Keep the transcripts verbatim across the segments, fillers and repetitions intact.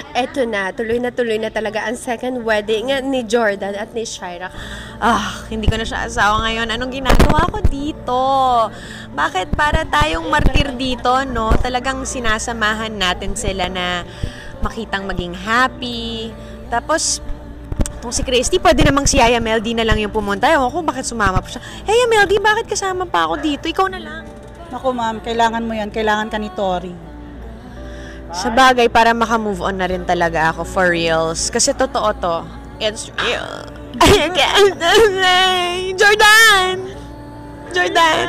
Eto na, tuloy na tuloy na talaga ang second wedding ni Jordan at ni Shaira. Ah, hindi ko na siya asawa ngayon. Anong ginagawa ko dito? Bakit para tayong martir dito, no? Talagang sinasamahan natin sila na makitang maging happy. Tapos, itong si Christy, pwede namang si Yaya Meldy na lang yung pumunta. Ewan ko bakit sumama pa siya. Hey, Yaya Meldy, bakit kasama pa ako dito? Ikaw na lang. Naku ma'am, kailangan mo yan. Kailangan ka ni Tori. Sa bagay, para maka-move on na rin talaga ako for reals. Kasi totoo to. It's real. I can't say. Jordan! Jordan!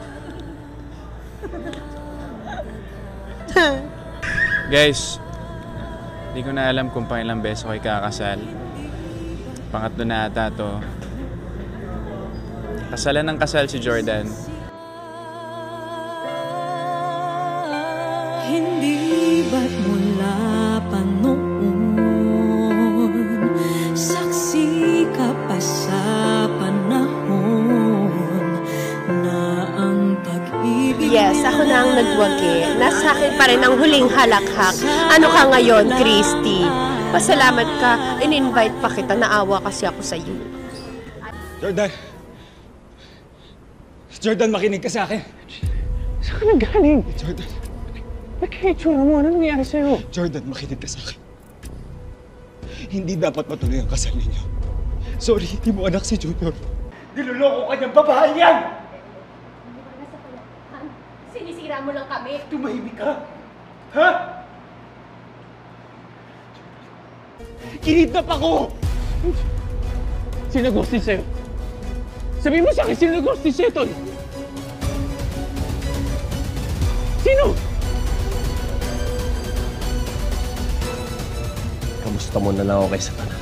Guys, hindi ko na alam kung pangilang beses ako ikakasal. Pangatlo na ata to. Kasalan ng kasal si Jordan. Hindi ba't mula pa noon, saksi ka pa sa panahon na ang pag-ibig. Yes, ako na ang nagwagi. Nasa akin pa rin ang huling halakhak. Ano ka ngayon, Christy? Pasalamat ka. In-invite pa kita. Naawa kasi ako sa iyo. Jordan! Jordan, makinig ka sa akin. Saan ka nagaling? Jordan. Nagka-itsura mo. Ano nangyari sa'yo? Jordan, makinig ka sa akin. Hindi dapat matuloy ang kasal ninyo. Sorry, hindi mo anak si Junior. Niloloko ka niyang babae yan! Sinisira mo lang kami. Tumahimik ka? Ha? Kinidnap ako! Sino nag-ghosting sa'yo? Sabihin mo sa akin, sino nag-ghosting sa'yo, Tol? Sino? Kamusta mo na lang ako kay Satan?